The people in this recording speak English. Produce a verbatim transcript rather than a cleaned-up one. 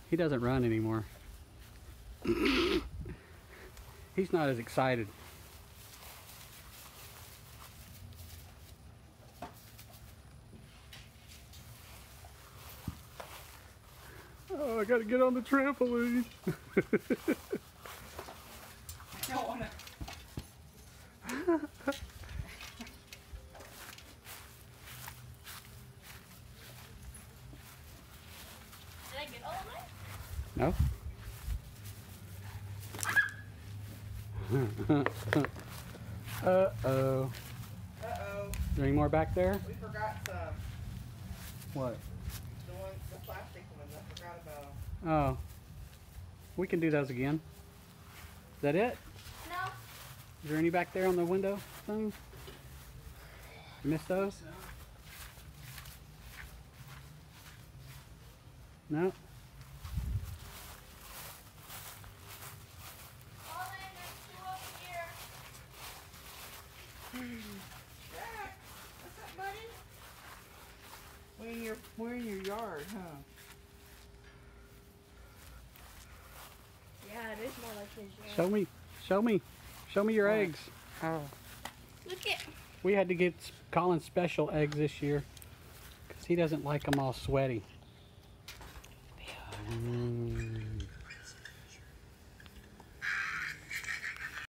He doesn't run anymore. He's not as excited. Oh, I gotta get on the trampoline. I don't wanna. Did I get all of it? No. Uh-oh. Uh-oh. Is there any more back there? We forgot some. What? The ones, the plastic ones. I forgot about them. Oh. We can do those again. Is that it? No. Is there any back there on the window thing? You missed those? No? All in, there's two over here. Jack, what's up, buddy? We're in your, we're in your yard, huh? Yeah, it is more like his yard. Show me. Show me. Show me your What? eggs. Oh. Look at. We had to get Colin special eggs this year because he doesn't like them all sweaty. Mm.